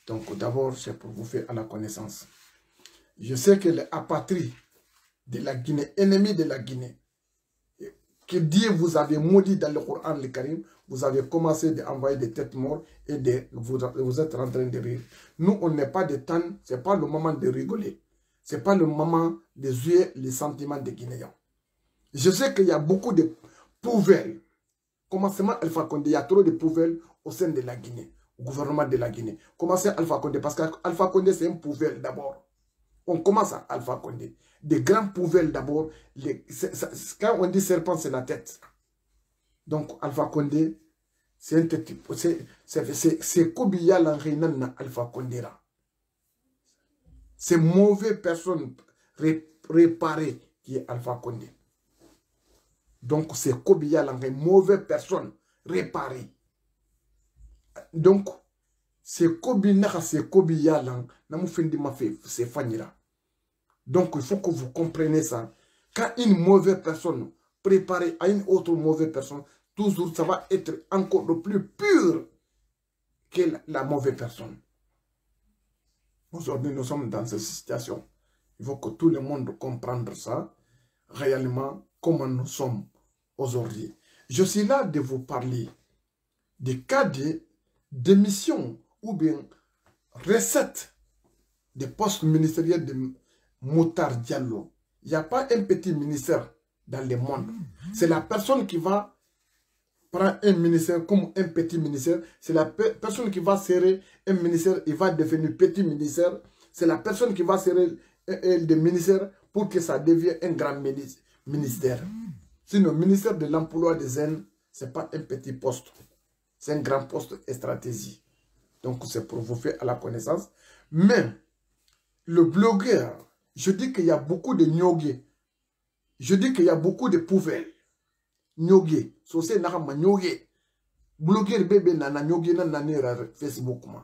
Donc d'abord, c'est pour vous faire à la connaissance. Je sais que les apatrides de la Guinée, ennemis de la Guinée, que Dieu vous avait maudit dans le Coran, le Karim, vous avez commencé à envoyer des têtes mortes et vous êtes en train de rire. Nous, on n'est pas de temps, ce n'est pas le moment de rigoler. Ce n'est pas le moment de jouer les sentiments des Guinéens. Je sais qu'il y a beaucoup de poubelles. Commencement Alpha Condé, il y a trop de poubelles au sein de la Guinée, au gouvernement de la Guinée. Commencez Alpha Condé, parce qu'Alpha Condé, c'est une poubelle d'abord. On commence à Alpha Condé. Des grands poubelles d'abord. Quand on dit serpent, c'est la tête. Donc Alpha Condé, c'est un tête. C'est Kobiya Lanrinan Alpha Condé. C'est mauvaise personne réparée qui est Alpha Condé. Donc c'est Kobiya Lanrinan, mauvaise personne réparée. Donc c'est Kobiya Lanrinan, c'est Fanira. Donc, il faut que vous compreniez ça. Quand une mauvaise personne préparée à une autre mauvaise personne, toujours, ça va être encore le plus pur que la mauvaise personne. Aujourd'hui, nous sommes dans cette situation. Il faut que tout le monde comprenne ça, réellement, comment nous sommes aujourd'hui. Je suis là de vous parler des cas de démission ou bien recettes des postes ministériels de Moutar Diallo. Il n'y a pas un petit ministère dans le monde. C'est la personne qui va prendre un ministère comme un petit ministère. C'est la personne qui va serrer un ministère, il va devenir petit ministère. C'est la personne qui va serrer des ministères pour que ça devienne un grand ministère. Sinon, le ministère de l'emploi des jeunes, ce n'est pas un petit poste. C'est un grand poste et stratégie. Donc, c'est pour vous faire à la connaissance. Mais, le blogueur, je dis qu'il y a beaucoup de nyogué. Je dis qu'il y a beaucoup de poubelles. Nyogué. Sosé n'ama nyogué. Blogueur bébé nana nyogué nana Facebook ma.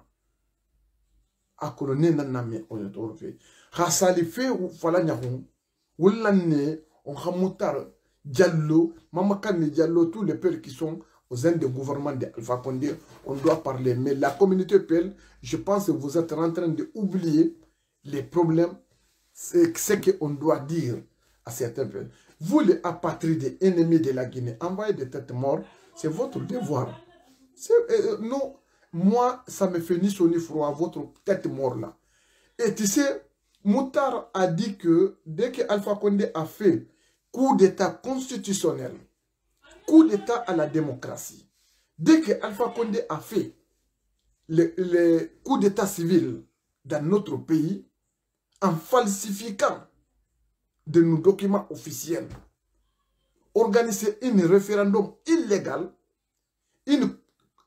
Akolone nana me on est orfé. Rasali fait ou fala nyahon. Oulane on Moutar Diallo, Mama Kane Diallo, tous les pères qui sont aux sein du gouvernement d'Alpha Condé, on doit parler. Mais la communauté PEL, je pense que vous êtes en train d'oublier les problèmes. C'est ce qu'on doit dire à certains peuples. Vous, les apatrides ennemis de la Guinée, envoyez des têtes mortes, c'est votre devoir. Non, moi, ça me fait ni chaud ni froid, votre tête morte là. Et tu sais, Moutar a dit que dès que Alpha Condé a fait coup d'état constitutionnel, coup d'état à la démocratie, dès que Alpha Condé a fait le coup d'état civil dans notre pays, en falsifiant de nos documents officiels, organiser un référendum illégal, une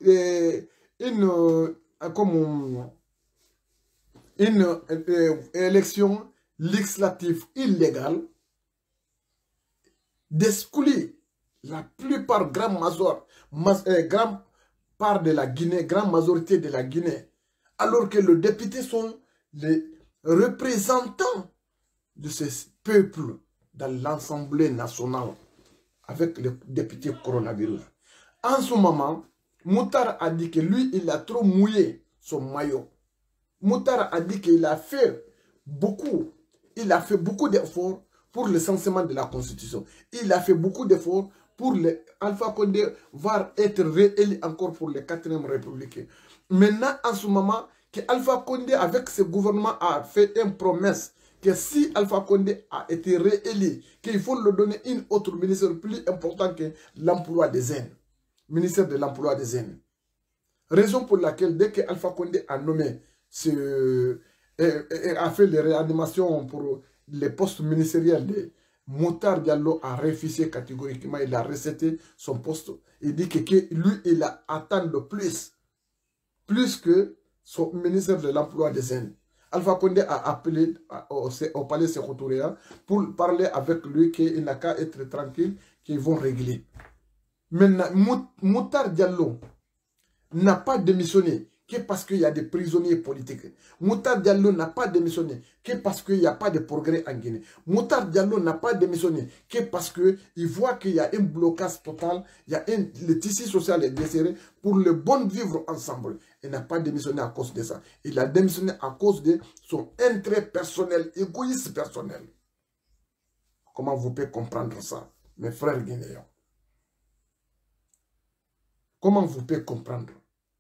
élection législative illégale, d'exclure la plupart, grande part de la Guinée, grande majorité de la Guinée, alors que les députés sont les représentants de ce peuple dans l'Assemblée nationale avec le député coronavirus. En ce moment, Moutar a dit que lui, il a trop mouillé son maillot. Moutar a dit qu'il a fait beaucoup. Il a fait beaucoup d'efforts pour le censement de la Constitution. Il a fait beaucoup d'efforts pour Alpha Condé va être réélu encore pour le 4e République. Maintenant, en ce moment, que Alpha Condé, avec ce gouvernement, a fait une promesse que si Alpha Condé a été réélu, qu'il faut lui donner une autre ministère plus important que l'emploi des jeunes. Ministère de l'emploi des jeunes. Raison pour laquelle, dès que Alpha Condé a nommé a fait les réanimations pour les postes ministériels de Moutar Diallo, a refusé catégoriquement, il a rejeté son poste. Il dit que lui, il a atteint de plus que son ministère de l'emploi des jeunes. Alpha Condé a appelé au palais Sékotouréa pour parler avec lui qu'il n'a qu'à être tranquille, qu'ils vont régler. Maintenant, Moutar Diallo n'a pas démissionné que parce qu'il y a des prisonniers politiques. Moutar Diallo n'a pas démissionné que parce qu'il n'y a pas de progrès en Guinée. Moutar Diallo n'a pas démissionné que parce qu'il voit qu'il y a un blocage total, le tissu social est desserré pour le bon vivre ensemble. Il n'a pas démissionné à cause de ça. Il a démissionné à cause de son intérêt personnel, égoïste personnel. Comment vous pouvez comprendre ça, mes frères guinéens? Comment vous pouvez comprendre?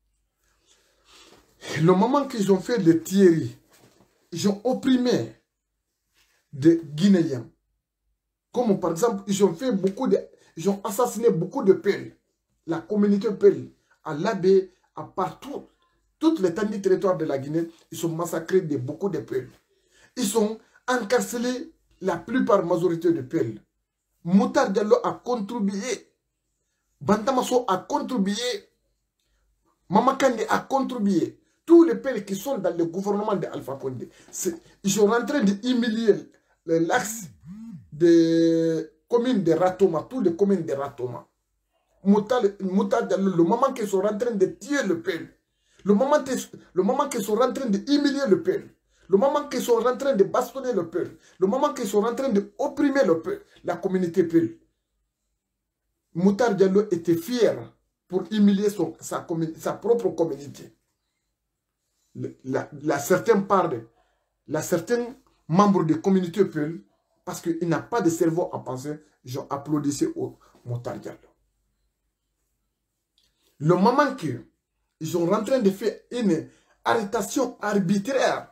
Le moment qu'ils ont fait le Thierry, ils ont opprimé des Guinéens. Comme par exemple, ils ont assassiné beaucoup de Peuls. La communauté Peul, à l'Abbé, à partout, toutes les étendues territoires de la Guinée, ils ont massacré beaucoup de Peuls. Ils ont encarcelé la plupart majorité de Peuls. Moutar Diallo a contribué. Bantamaso a contribué. Mamakande a contribué. Tous les Peuls qui sont dans le gouvernement d'Alpha Condé, ils sont en train d'humilier l'axe des communes de Ratoma, toutes les communes de Ratoma. Moutar Diallo, le moment qu'ils sont en train de tuer le Peul, le moment qu'ils sont en train d'humilier le Peul, le moment qu'ils sont en train de bastonner le Peul, le moment qu'ils sont en train d'opprimer le Peul, la communauté Peul, Moutar Diallo était fier pour humilier sa propre communauté. Certains membres de la communauté Peul, parce qu'il n'a pas de cerveau à penser, j'ai applaudi au Moutar Diallo. Le moment qu'ils sont en train de faire une arrestation arbitraire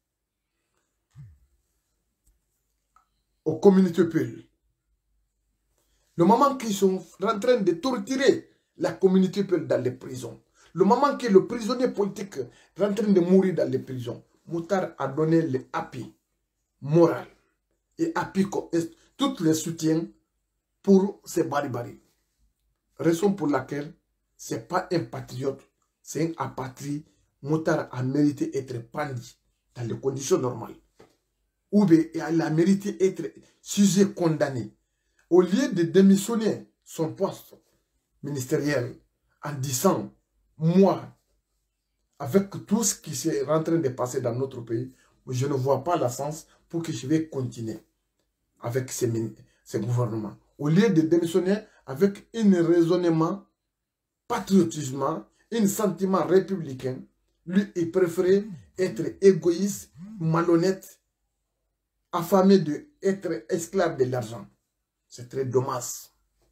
aux communautés Peul, le moment qu'ils sont en train de torturer la communauté Peul dans les prisons, le moment que le prisonnier politique est en train de mourir dans les prisons, Moutar a donné l'appui moral et appui tous les soutiens pour ces barbaries. Raison pour laquelle ce n'est pas un patriote, c'est un apatrie. Moutar a mérité d'être pendu dans les conditions normales. Ou bien il a mérité d'être sujet condamné. Au lieu de démissionner son poste ministériel en disant, moi, avec tout ce qui est en train de passer dans notre pays, je ne vois pas la sens pour que je vais continuer avec ces gouvernements. Au lieu de démissionner avec un raisonnement patriotisme, un sentiment républicain, lui, il préférait être égoïste, malhonnête, affamé d'être esclave de l'argent. C'est très dommage.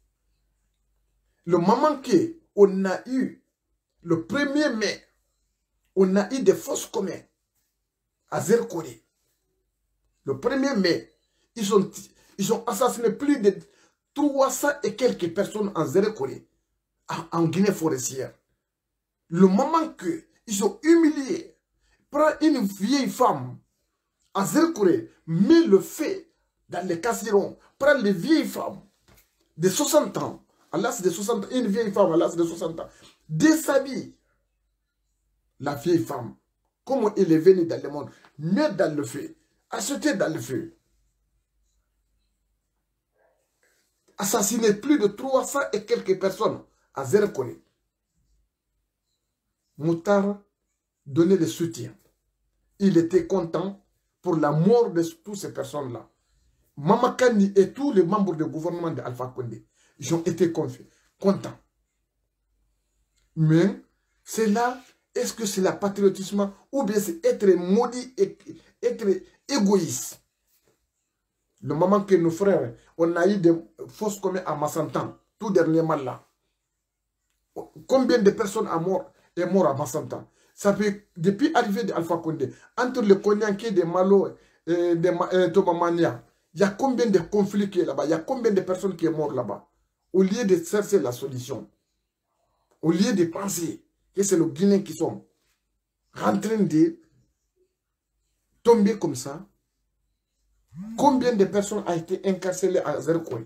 Le moment qu'on a eu, le 1er mai, on a eu des fosses communes à Zerkori. Le 1er mai, ils ont assassiné plus de 300 et quelques personnes en Zerkori, en Guinée forestière. Le moment qu'ils ont humilié, prend une vieille femme à Zerkori, met le feu dans les casserons, prend les vieilles femmes de 60 ans, à l'âge de 60 ans, une vieille femme à l'âge de 60 ans, déshabille la vieille femme, comme elle est venue dans le monde, met dans le feu, acheter dans le feu, assassiner plus de 300 et quelques personnes à Zerkori. Moutar donnait le soutien. Il était content pour la mort de toutes ces personnes-là. Mamakani et tous les membres du gouvernement d'Alpha Condé, ils ont été contents. Mais c'est là, est-ce que c'est le patriotisme ou bien c'est être maudit et être égoïste? Le moment que nos frères, on a eu des fosses communes à Massantan, tout dernièrement là. Combien de personnes est mort à Massantan? Ça fait, depuis l'arrivée d'Alpha Condé, entre le Konyanké, de Malo et de Tomamania, il y a combien de conflits qui est là-bas? Il y a combien de personnes qui sont mortes là-bas? Au lieu de chercher la solution, au lieu de penser que c'est le Guinéen qui sont en train de tomber comme ça, combien de personnes ont été incarcérées à Zerkori?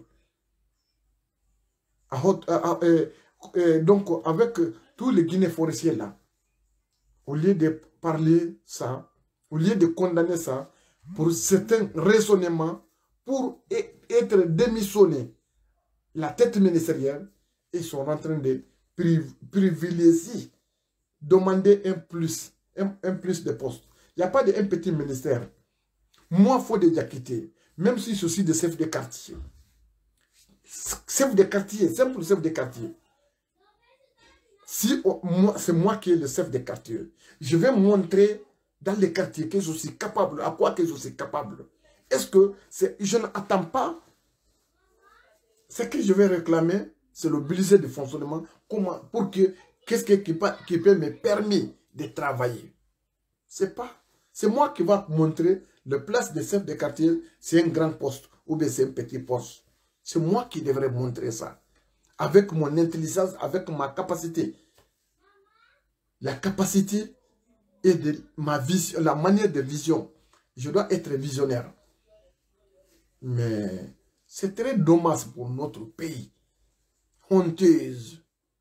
Donc, avec tous les Guinéens forestiers là, au lieu de parler ça, au lieu de condamner ça, pour certains raisonnements, pour être démissionné la tête ministérielle, ils sont en train de privilégier, demander un plus de postes. Il n'y a pas d'un petit ministère. Moi, il faut déjà quitter, même si je suis de chef de quartier. Chef de quartier, simple chef de quartier. Si c'est moi qui est le chef des quartiers, je vais montrer dans les quartiers que je suis capable, à quoi que je suis capable. Est-ce que je n'attends pas ce que je vais réclamer, c'est le budget de fonctionnement. Comment, pour que, qu'est-ce qui peut me permettre de travailler? C'est moi qui va montrer le place de chef de quartier, c'est un grand poste ou bien c'est un petit poste. C'est moi qui devrais montrer ça. Avec mon intelligence, avec ma capacité. La capacité et de ma vision, la manière de vision. Je dois être visionnaire. Mais c'est très dommage pour notre pays. Honteuse.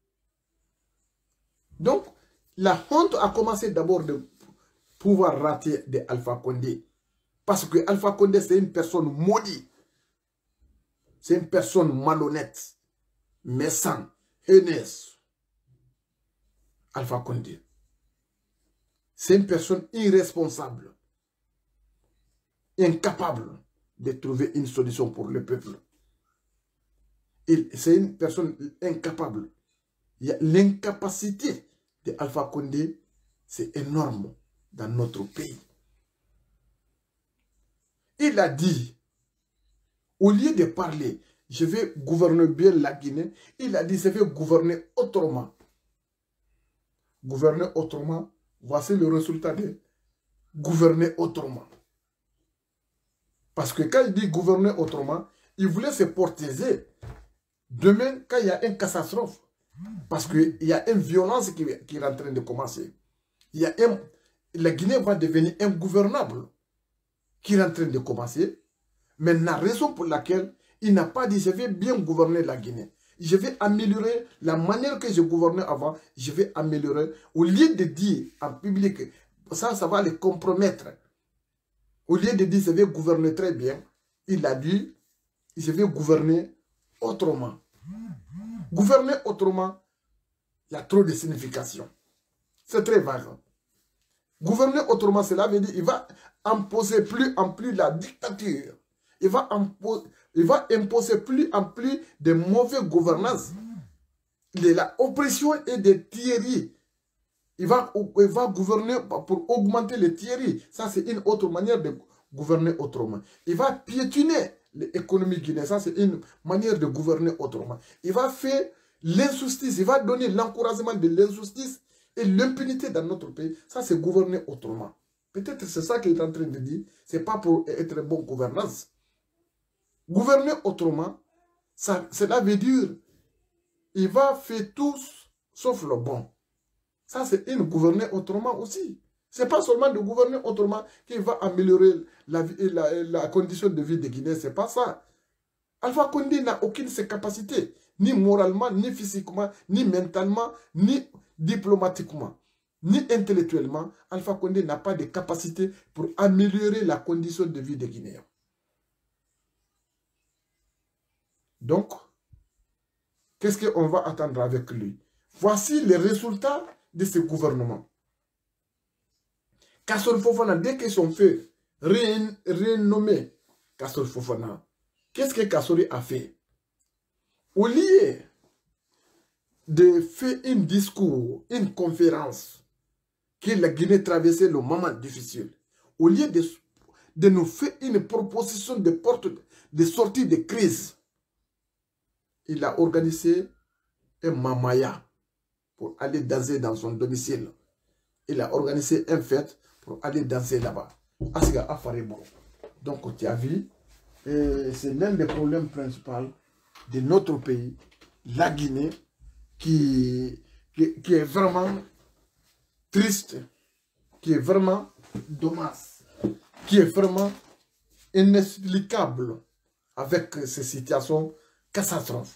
Donc, la honte a commencé d'abord de pouvoir rater de Alpha Condé. Parce que Alpha Condé, c'est une personne maudite. C'est une personne malhonnête, méchante, haineuse. Alpha Condé. C'est une personne irresponsable, incapable de trouver une solution pour le peuple. C'est une personne incapable. L'incapacité de Alpha Condé, c'est énorme dans notre pays. Il a dit, au lieu de parler, je vais gouverner bien la Guinée, il a dit, je vais gouverner autrement. Gouverner autrement, voici le résultat de gouverner autrement. Parce que quand il dit gouverner autrement, il voulait se protéger. Demain, quand il y a une catastrophe, parce qu'il y a une violence qui est en train de commencer, la Guinée va devenir ingouvernable, qui est en train de commencer. Mais la raison pour laquelle il n'a pas dit je vais bien gouverner la Guinée, je vais améliorer la manière que je gouvernais avant, je vais améliorer, au lieu de dire en public, ça va les compromettre. Au lieu de dire je vais gouverner très bien, il a dit je vais gouverner autrement. Gouverner autrement, il y a trop de signification. C'est très vague. Gouverner autrement, cela veut dire qu'il va imposer plus en plus la dictature. Il va imposer plus en plus de mauvaises gouvernances, de la oppression et des tiéries. Il va gouverner pour augmenter les tiéries. Ça, c'est une autre manière de gouverner autrement. Il va piétiner l'économie guinéenne. Ça, c'est une manière de gouverner autrement. Il va faire l'injustice. Il va donner l'encouragement de l'injustice et l'impunité dans notre pays. Ça, c'est gouverner autrement. Peut-être c'est ça qu'il est en train de dire. Ce n'est pas pour être bonne gouvernance. Gouverner autrement, cela veut dire il va faire tout sauf le bon. Ça, c'est une gouverner autrement aussi. Ce n'est pas seulement de gouverner autrement qui va améliorer la condition de vie des Guinéens. Ce n'est pas ça. Alpha Condé n'a aucune de ses capacités, ni moralement, ni physiquement, ni mentalement, ni diplomatiquement, ni intellectuellement. Alpha Condé n'a pas de capacité pour améliorer la condition de vie des Guinéens. Donc, qu'est-ce qu'on va attendre avec lui? Voici les résultats de ce gouvernement. Kassol Fofana, dès qu'ils sont fait renommer Kassol Fofana, qu'est-ce que Kassori a fait? Au lieu de faire un discours, une conférence, que la Guinée traversait le moment difficile, au lieu de nous faire une proposition de sortie de crise, il a organisé un mamaya pour aller danser dans son domicile. Il a organisé un fête pour aller danser là-bas. Donc, tu as vu, c'est l'un des problèmes principaux de notre pays, la Guinée, qui est vraiment triste, qui est vraiment dommage, qui est vraiment inexplicable avec ces situations catastrophes.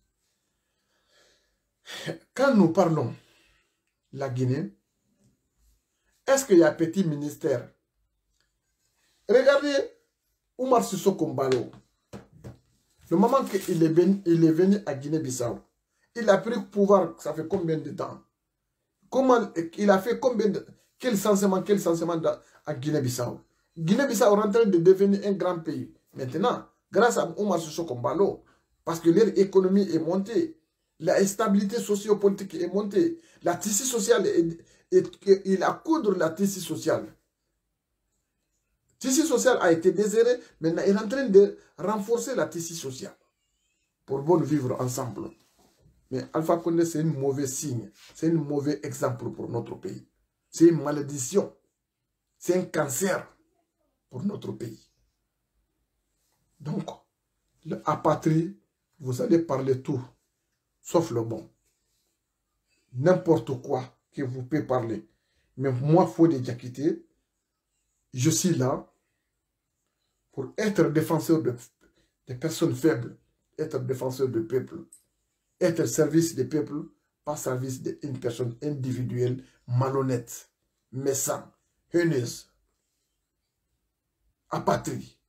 Quand nous parlons de la Guinée, est-ce qu'il y a un petit ministère? Regardez Oumar Sissoko Mbalo. Le moment qu'il est venu à Guinée-Bissau, il a pris le pouvoir, ça fait combien de temps? Comment il a fait combien de... Quel sentiment à Guinée-Bissau? Guinée-Bissau est en train de devenir un grand pays. Maintenant, grâce à Oumar Sissoko Mbalo, parce que leur économie est montée, La stabilité sociopolitique est montée. La tissu social il a coudre la tissu social. Le tissu social a été désiré, maintenant il est en train de renforcer la tissu social pour bon vivre ensemble. Mais Alpha Condé, c'est un mauvais signe, c'est un mauvais exemple pour notre pays. C'est une malédiction, c'est un cancer pour notre pays. Donc, le apatrie, vous allez parler tout, sauf le bon. N'importe quoi que vous pouvez parler. Mais moi, Fodé Diakité, je suis là pour être défenseur des personnes faibles, être défenseur du peuple, être service des peuples, pas service d'une personne individuelle, malhonnête, méchante, haineuse, apatrie.